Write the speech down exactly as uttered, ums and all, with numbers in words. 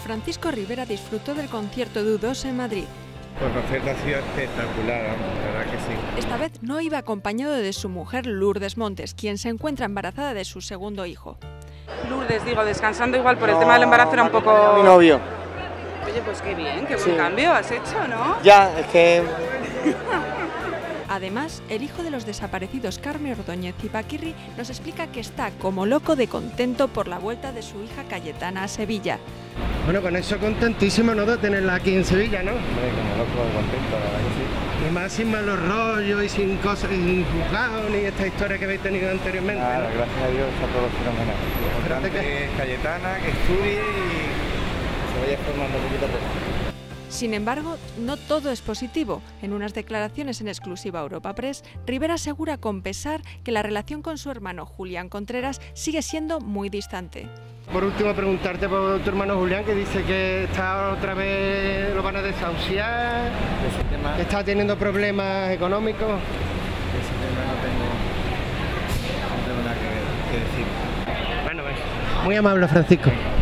Francisco Rivera disfrutó del concierto de U dos en Madrid. Pues el concierto ha sido espectacular, vamos, la verdad que sí. Esta vez no iba acompañado de su mujer Lourdes Montes, quien se encuentra embarazada de su segundo hijo. Lourdes, digo, descansando igual por el no, tema del embarazo era un poco... Mi novio. Oye, pues qué bien, qué buen sí. cambio has hecho, ¿no? Ya, es que... Además, el hijo de los desaparecidos Carme Ordóñez y Paquirri nos explica que está como loco de contento por la vuelta de su hija Cayetana a Sevilla. Bueno, con eso contentísimo, ¿no?, de tenerla aquí en Sevilla, ¿no? Hombre, como loco de contento, la verdad que sí. Y más sin malos rollos y sin cosas, sin juzgados, ni esta historia que habéis tenido anteriormente. Claro, ¿no? gracias a Dios está todo fenomenal. Lo importante que es Cayetana, que estudie y se vaya formando poquito a poco. Sin embargo, no todo es positivo. En unas declaraciones en exclusiva a Europa Press, Rivera asegura con pesar que la relación con su hermano Julián Contreras sigue siendo muy distante. Por último, preguntarte por tu hermano Julián, que dice que está otra vez, lo van a desahuciar, Ese tema, que está teniendo problemas económicos. ese tema no tengo, no tengo nada que, que decir. Bueno, pues, muy amable, Francisco.